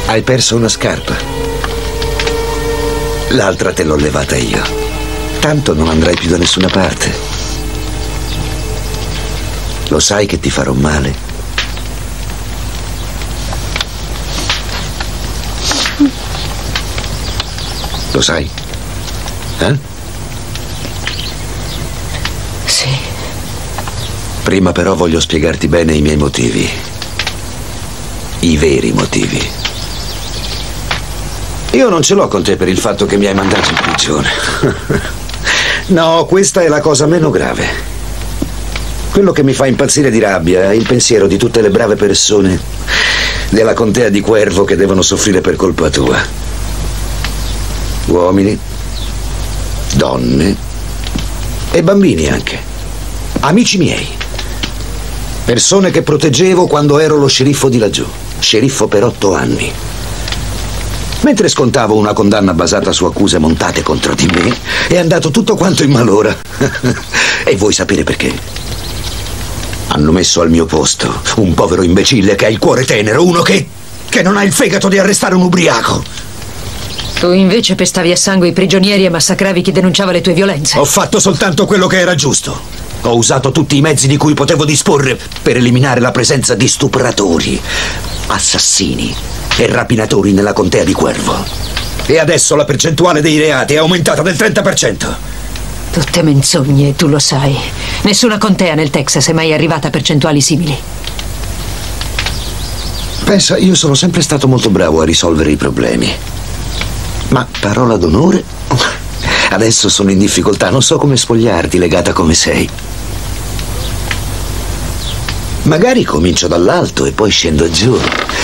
Hai perso una scarpa. L'altra te l'ho levata io. Tanto non andrai più da nessuna parte. Lo sai che ti farò male? Lo sai? Eh? Sì. Prima però voglio spiegarti bene i miei motivi. I veri motivi. Io non ce l'ho con te per il fatto che mi hai mandato in prigione. No, questa è la cosa meno grave. Quello che mi fa impazzire di rabbia è il pensiero di tutte le brave persone della contea di Cuervo che devono soffrire per colpa tua. Uomini, donne e bambini anche. Amici miei. Persone che proteggevo quando ero lo sceriffo di laggiù. Sceriffo per 8 anni. Mentre scontavo una condanna basata su accuse montate contro di me, è andato tutto quanto in malora. E vuoi sapere perché? Hanno messo al mio posto un povero imbecille che ha il cuore tenero, uno che non ha il fegato di arrestare un ubriaco. Tu invece pestavi a sangue i prigionieri e massacravi chi denunciava le tue violenze. Ho fatto soltanto quello che era giusto. Ho usato tutti i mezzi di cui potevo disporre per eliminare la presenza di stupratori, assassini e rapinatori nella contea di Cuervo. E adesso la percentuale dei reati è aumentata del 30%. Tutte menzogne, tu lo sai. Nessuna contea nel Texas è mai arrivata a percentuali simili. Pensa, io sono sempre stato molto bravo a risolvere i problemi. Ma, parola d'onore, adesso sono in difficoltà, non so come spogliarti, legata come sei. Magari comincio dall'alto e poi scendo giù.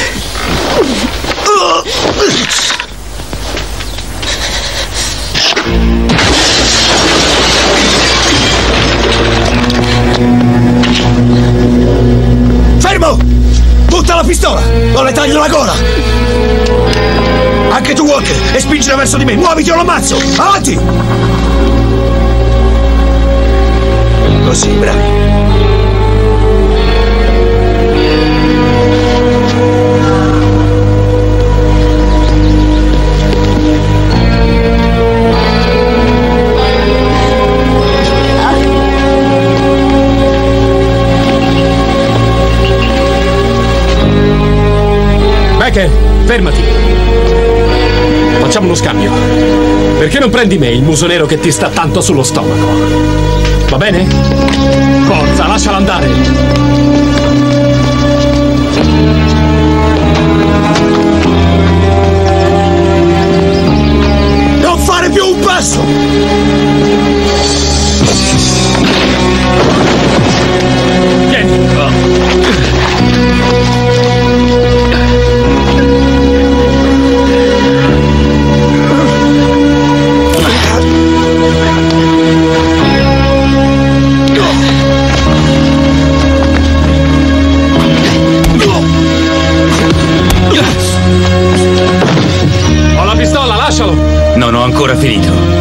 Fermo! Butta la pistola! O le taglio la gola! Anche tu, Walker! E spingila verso di me! Muoviti o lo ammazzo! Avanti! Così, bravi. Becker, fermati. Facciamo uno scambio. Perché non prendi me, il muso nero che ti sta tanto sullo stomaco? Va bene? Forza, lasciala andare. Non fare più un passo! Vieni. Non ho ancora finito.